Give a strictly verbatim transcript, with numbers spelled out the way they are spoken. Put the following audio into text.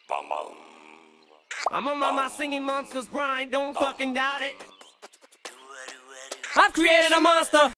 I'm on my, my singing monsters grind, don't fucking doubt it. I've created a monster.